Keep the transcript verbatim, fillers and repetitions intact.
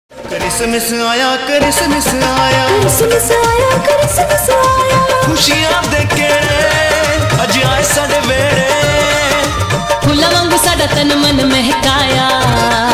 Christmas आया Christmas आया Christmas आया क्रिसमस आया खुशियां दे केड़े अज आए साडे वेड़े फुल्लां वांगू साडा तन मन महकाया।